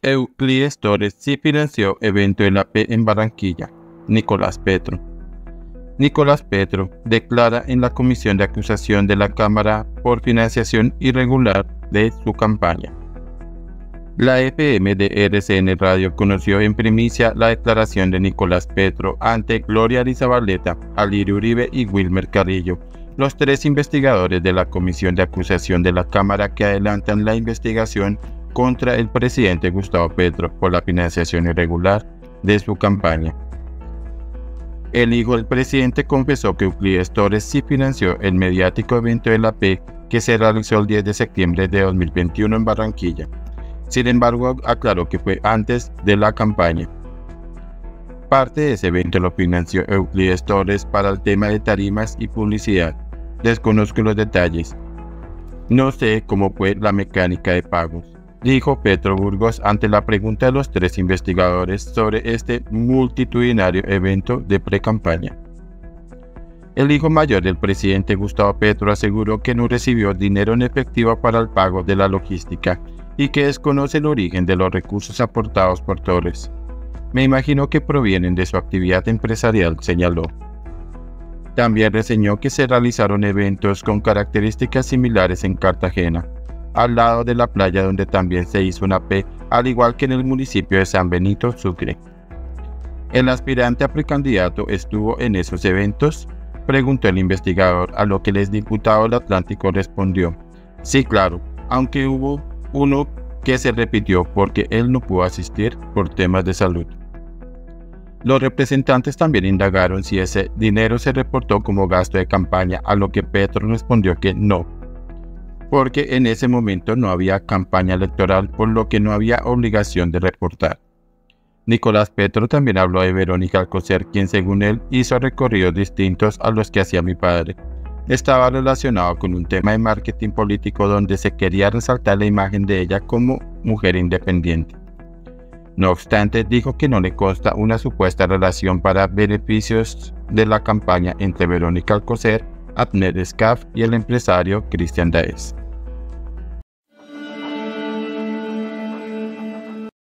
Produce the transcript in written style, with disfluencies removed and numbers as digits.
Euclides Torres sí financió evento de la P en Barranquilla. Nicolás Petro. Nicolás Petro declara en la comisión de acusación de la Cámara por financiación irregular de su campaña. La FM de RCN Radio conoció en primicia la declaración de Nicolás Petro ante Gloria Arizabaleta, Alirio Uribe y Wilmer Carrillo, los tres investigadores de la comisión de acusación de la Cámara que adelantan la investigación contra el presidente Gustavo Petro por la financiación irregular de su campaña. El hijo del presidente confesó que Euclides Torres sí financió el mediático evento de la P que se realizó el 10 de septiembre de 2021 en Barranquilla. Sin embargo, aclaró que fue antes de la campaña. Parte de ese evento lo financió Euclides Torres para el tema de tarimas y publicidad. Desconozco los detalles. No sé cómo fue la mecánica de pagos, dijo Petro Burgos ante la pregunta de los tres investigadores sobre este multitudinario evento de pre-campaña. El hijo mayor del presidente Gustavo Petro aseguró que no recibió dinero en efectivo para el pago de la logística y que desconoce el origen de los recursos aportados por Torres. Me imagino que provienen de su actividad empresarial, señaló. También reseñó que se realizaron eventos con características similares en Cartagena, al lado de la playa donde también se hizo una P, al igual que en el municipio de San Benito, Sucre. ¿El aspirante a precandidato estuvo en esos eventos?, preguntó el investigador, a lo que el exdiputado del Atlántico respondió: sí, claro, aunque hubo uno que se repitió porque él no pudo asistir por temas de salud. Los representantes también indagaron si ese dinero se reportó como gasto de campaña, a lo que Petro respondió que no, porque en ese momento no había campaña electoral, por lo que no había obligación de reportar. Nicolás Petro también habló de Verónica Alcocer, quien según él hizo recorridos distintos a los que hacía mi padre. Estaba relacionado con un tema de marketing político donde se quería resaltar la imagen de ella como mujer independiente. No obstante, dijo que no le consta una supuesta relación para beneficios de la campaña entre Verónica Alcocer, Abner Escaf y el empresario Cristian Daes.